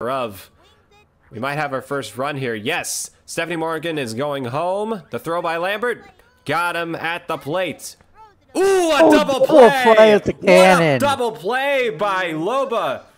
of. We might have our first run here. Yes, Stephanie Morgan is going home. The throw by Lambert. Got him at the plate. Ooh, a double play! At the cannon. What a double play by Loba.